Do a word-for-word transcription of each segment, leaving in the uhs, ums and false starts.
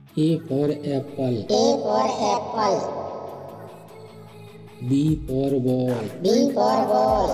A for apple. A for apple. B for ball. B for ball.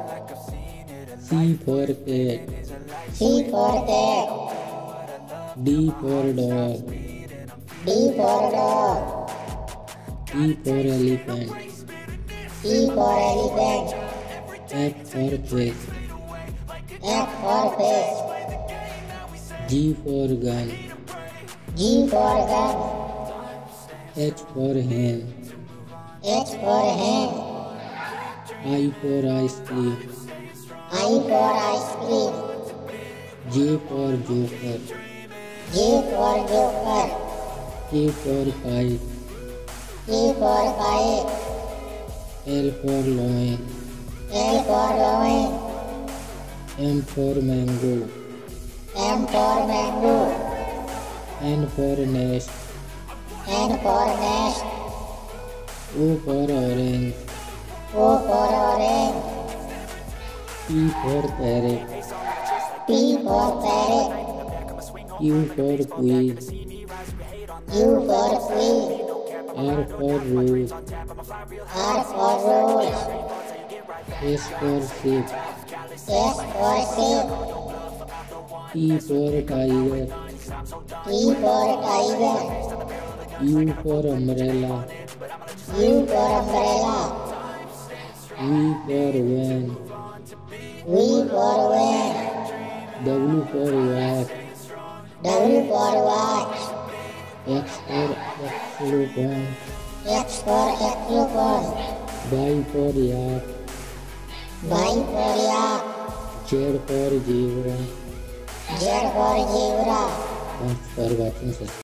C for cat. C for cat. D for dog. D for dog. E for elephant. E for elephant. F for fish. F for fish. G for gun. G for gun. H for hen. H for hen. I for ice cream. I for ice cream. J for joker. J for joker. K for kite. K for kite. L for lion. L for lion. M for mango. M for mango. N for nest. N for nest. O for orange. O for orange. P for parrot. P for parrot. Q for queen. U for queen. R for rose. R for rose. S for sheep. S for sheep. T for tiger. T for tiger. U for umbrella. U for umbrella. V for van. V for van. W for watch. W for watch. X for xylophone. X for xylophone. Y for yak. Y for yak. Z for zebra. Z for zebra. Thanks for watching, sir.